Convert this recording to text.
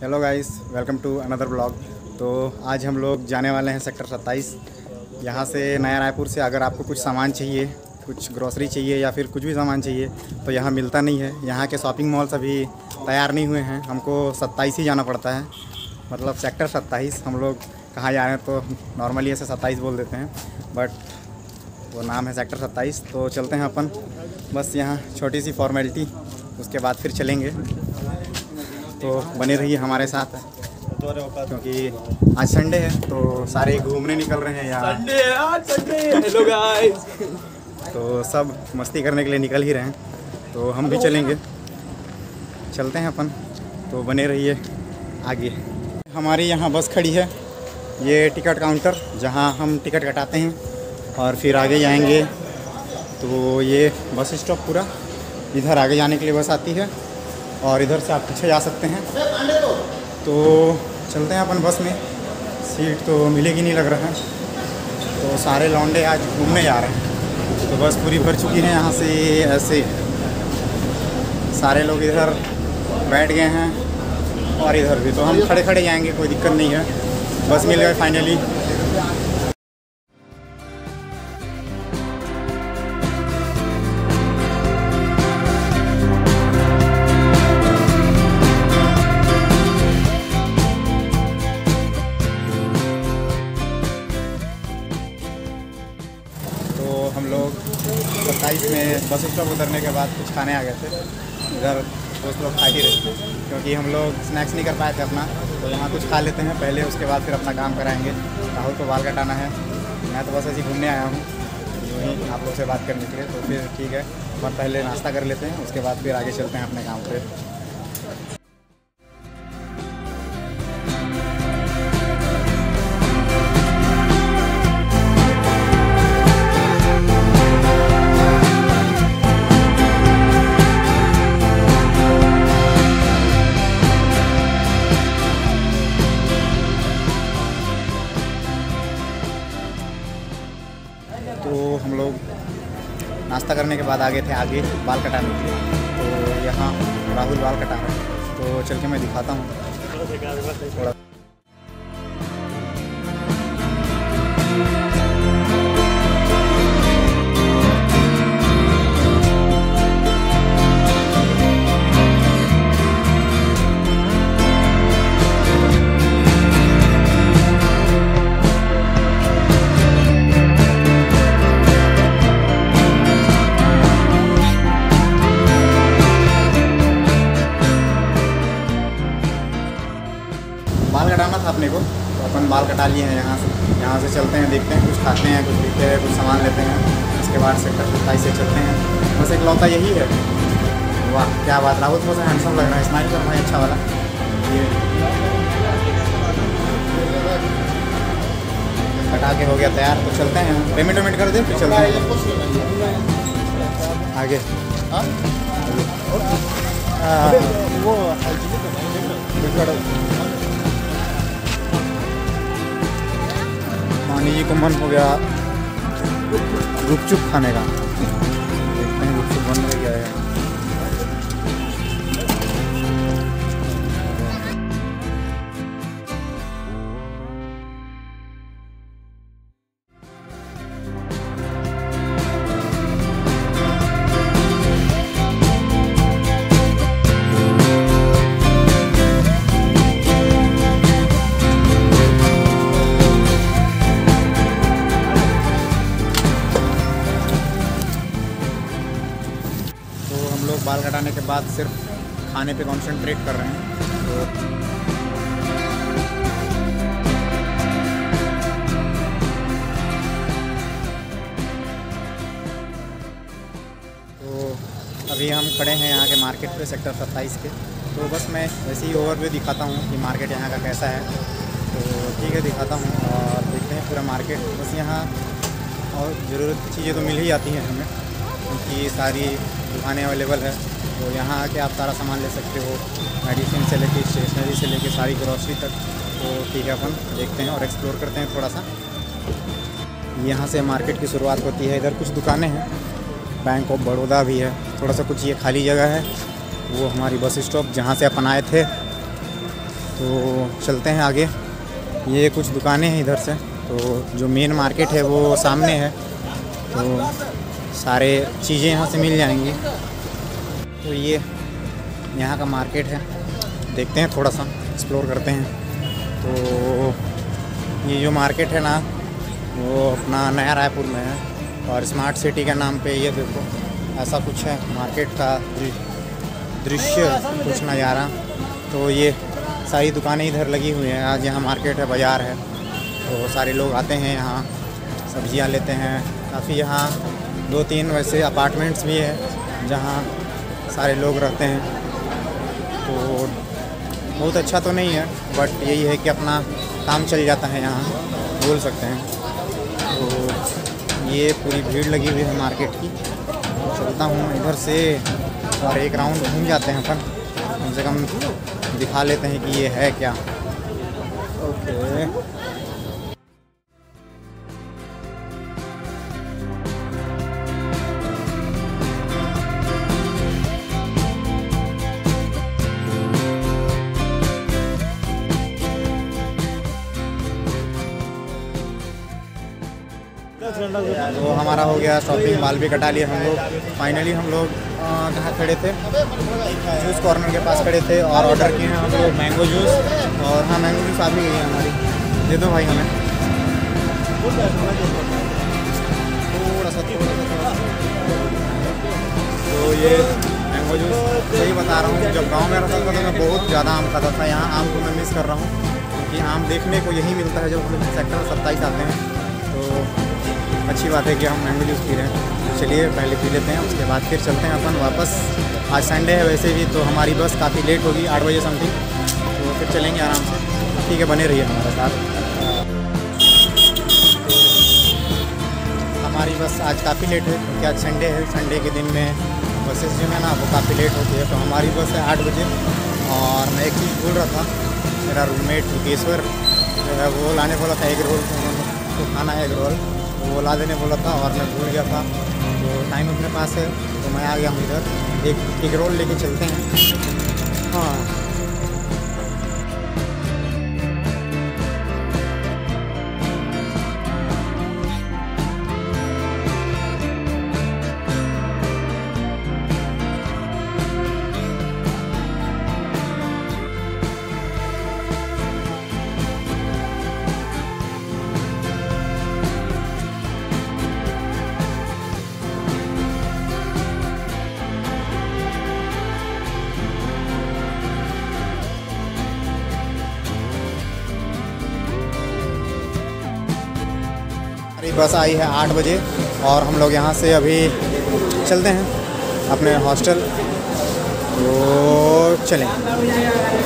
Hello guys, welcome to another blog. तो आज हम लोग जाने वाले हैं सेक्टर 27। यहाँ से नया रायपुर से अगर आपको कुछ सामान चाहिए, कुछ ग्रोसरी चाहिए या फिर कुछ भी सामान चाहिए तो यहाँ मिलता नहीं है। यहाँ के शॉपिंग मॉल्स अभी तैयार नहीं हुए हैं, हमको 27 ही जाना पड़ता है, मतलब सेक्टर 27। हम लोग कहाँ जा रहे हैं तो नॉर्मली ऐसे 27 बोल देते हैं, बट वो नाम है सेक्टर 27। तो चलते हैं अपन, बस यहाँ छोटी सी फॉर्मेलिटी, उसके बाद फिर चलेंगे। तो बने रहिए हमारे साथ, क्योंकि आज संडे है तो सारे घूमने निकल रहे हैं यार। Sunday hello guys. तो सब मस्ती करने के लिए निकल ही रहे हैं, तो हम भी चलेंगे, चलते हैं अपन। तो बने रहिए आगे। हमारी यहाँ बस खड़ी है, ये टिकट काउंटर जहाँ हम टिकट कटाते हैं और फिर आगे जाएंगे। तो ये बस स्टॉप पूरा, इधर आगे जाने के लिए बस आती है और इधर से आप पीछे जा सकते हैं। तो चलते हैं अपन बस में, सीट तो मिलेगी नहीं लग रहा है। तो सारे लौंडे आज घूमने जा रहे हैं, तो बस पूरी भर चुकी है। यहाँ से ऐसे सारे लोग इधर बैठ गए हैं और इधर भी, तो हम खड़े खड़े जाएंगे, कोई दिक्कत नहीं है। बस मिल गए फाइनली। हम लोग 27 में बस स्टॉप उतरने के बाद कुछ खाने आ गए थे। इधर दोस्त लोग खा ही रहे थे, क्योंकि हम लोग स्नैक्स नहीं कर पाए थे अपना, तो यहाँ कुछ खा लेते हैं पहले, उसके बाद फिर अपना काम कराएंगे। राहुल को बाल कटाना है, मैं तो बस ऐसे घूमने आया हूँ यूँ ही आप लोग से बात करने के लिए। तो फिर ठीक है, और पहले नाश्ता कर लेते हैं, उसके बाद फिर आगे चलते हैं अपने काम पर। तो हम लोग नाश्ता करने के बाद आ गए थे आगे बाल कटाने के लिए। तो यहाँ राहुल बाल कटा रहे हैं, तो चल के मैं दिखाता हूँ थोड़ा। बाल कटाना था अपने को, तो अपन बाल कटा लिए हैं। यहाँ से चलते हैं, देखते हैं, कुछ खाते हैं, कुछ पीते हैं, कुछ सामान लेते हैं, उसके बाद सेक्टर 27 से चलते हैं। बस एक लौता यही है। वाह क्या बात, राहुल थोड़ा सा हैंडसम लग रहा है, स्माइल कर भाई अच्छा वाला। ये कटा के हो गया तैयार, तो चलते हैं। पेमेंट वेमेंट कर दे, फिर चलते हैं आगे। मानी जी को मन हो गया गुपचुप खाने का, देखते हैं गुपचुप बन में क्या है। बाल कटाने के बाद सिर्फ खाने पे कंसंट्रेट कर रहे हैं। तो अभी हम खड़े हैं यहाँ के मार्केट पे, सेक्टर 27 के। तो बस मैं वैसे ही ओवरव्यू दिखाता हूँ कि मार्केट यहाँ का कैसा है। तो ठीक है, दिखाता हूँ और देखते हैं पूरा मार्केट। बस यहाँ और ज़रूरत की चीज़ें तो मिल ही आती हैं हमें, क्योंकि सारी दुकानें अवेलेबल है। तो यहाँ आके आप सारा सामान ले सकते हो, मेडिसिन से लेके स्टेशनरी से लेके सारी ग्रॉसरी तक। तो ठीक है, अपन देखते हैं और एक्सप्लोर करते हैं थोड़ा सा। यहाँ से मार्केट की शुरुआत होती है। इधर कुछ दुकानें हैं, बैंक ऑफ बड़ौदा भी है, थोड़ा सा कुछ ये खाली जगह है, वो हमारी बस स्टॉप जहाँ से अपन आए थे। तो चलते हैं आगे। ये कुछ दुकानें हैं इधर से, तो जो मेन मार्केट है वो सामने है, तो सारे चीज़ें यहाँ से मिल जाएंगी। तो ये यहाँ का मार्केट है, देखते हैं थोड़ा सा एक्सप्लोर करते हैं। तो ये जो मार्केट है ना वो अपना नया रायपुर में है, और स्मार्ट सिटी के नाम पे ये देखो ऐसा कुछ है मार्केट का दृश्य, कुछ नज़ारा। तो ये सारी दुकानें इधर लगी हुई हैं। आज यहाँ मार्केट है, बाज़ार है, तो सारे लोग आते हैं यहाँ सब्जियाँ लेते हैं। काफ़ी यहाँ 2-3 वैसे अपार्टमेंट्स भी है जहाँ सारे लोग रहते हैं। तो बहुत अच्छा तो नहीं है, बट यही है कि अपना काम चल जाता है यहाँ, बोल सकते हैं। तो ये पूरी भीड़ लगी हुई है मार्केट की। तो चलता हूँ इधर से और एक राउंड घूम जाते हैं अपन, कम से कम दिखा लेते हैं कि ये है क्या। ओके, तो हमारा हो गया शॉपिंग, माल भी कटा लिया हम लोग। फाइनली हम लोग कहाँ खड़े थे, जूस कॉर्नर के पास खड़े थे, और ऑर्डर किए हैं हम लोग मैंगो जूस। और हाँ, मैंगो जूस आ भी गई है हमारी, दे दो भाई हमें थोड़ा सा। तो ये मैंगो जूस सही बता रहा हूँ, जब गांव में रहता था तो मैं बहुत ज़्यादा आम खाता था। यहाँ आम को मैं मिस कर रहा हूँ, क्योंकि आम देखने को यही मिलता है जब हम सेक्टर 27 आते हैं। तो अच्छी बात है कि हम मैंगो जूस पी रहे हैं। चलिए पहले पी लेते हैं, उसके बाद फिर चलते हैं अपन वापस। आज संडे है वैसे भी, तो हमारी बस काफ़ी लेट होगी, 8 बजे समथिंग, तो फिर चलेंगे आराम से। ठीक है, बने रहिए हमारे साथ। हमारी बस आज काफ़ी लेट है, क्योंकि आज संडे है। संडे के दिन में बसेस जो है ना वो काफ़ी लेट होती है। तो हमारी बस है 8 बजे। और मैं एक चीज़ भूल रहा था, मेरा रूममेट योगेश्वर जो है वो लाने बोला था एग रोल, तो खाना है एग रोल, वो ला देने बोला था और मैं भूल गया था। तो टाइम अपने पास है तो मैं आ गया हूँ इधर। एक एग रोल लेके चलते हैं। हाँ, बस आई है 8 बजे, और हम लोग यहाँ से अभी चलते हैं अपने हॉस्टल। तो चलें।